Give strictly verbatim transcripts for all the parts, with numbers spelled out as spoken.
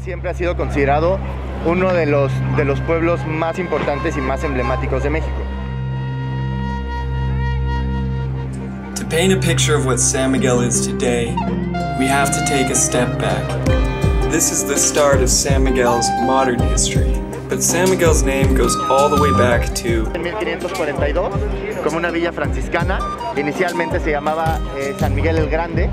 Siempre ha sido considerado uno de los, de los pueblos más importantes y más emblemáticos de México. To paint a picture of what San Miguel is today, we have to take a step back. This is the start of San Miguel's modern history, but San Miguel's name goes all the way back to En mil quinientos cuarenta y dos, como una villa franciscana, inicialmente se llamaba eh, San Miguel el Grande.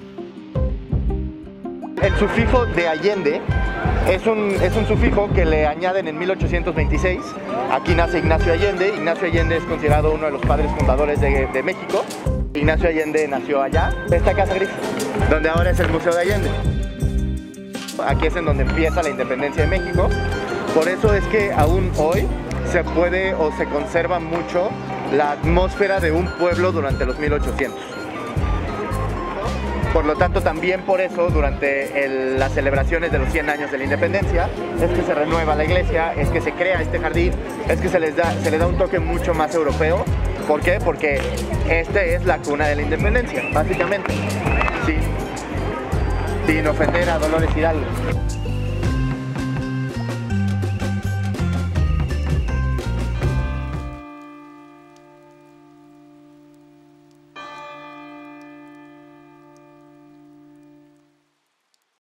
El sufijo de Allende es un, es un sufijo que le añaden en mil ochocientos veintiséis. Aquí nace Ignacio Allende. Ignacio Allende es considerado uno de los padres fundadores de, de México. Ignacio Allende nació allá, esta casa gris, donde ahora es el Museo de Allende. Aquí es en donde empieza la independencia de México. Por eso es que aún hoy se puede o se conserva mucho la atmósfera de un pueblo durante los mil ochocientos. Por lo tanto, también por eso, durante el, las celebraciones de los cien años de la independencia, es que se renueva la iglesia, es que se crea este jardín, es que se les da, se le da un toque mucho más europeo. ¿Por qué? Porque esta es la cuna de la independencia, básicamente. Sí. Sin ofender a Dolores Hidalgo.